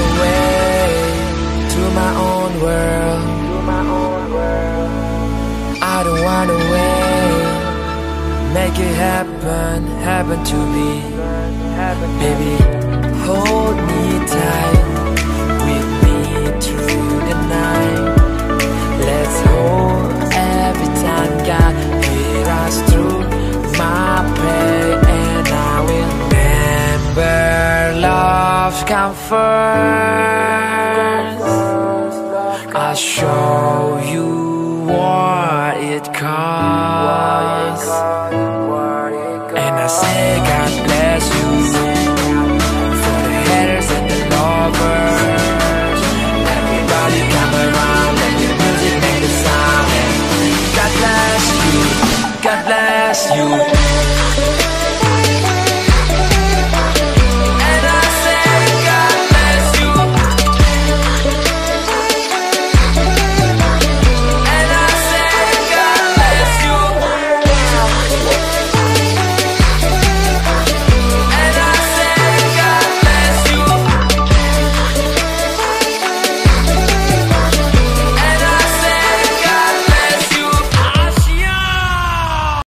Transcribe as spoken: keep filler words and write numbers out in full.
away to my own world. I don't wanna wait. Make it happen, happen to me. Baby, hold me tight, with me through the night. Let's hold every time God lead us through my pain. And I will remember love come first. I'll show you what it costs. And I say God bless you for the haters and the lovers. Everybody come around, let your music make the sound. And God bless you, God bless you.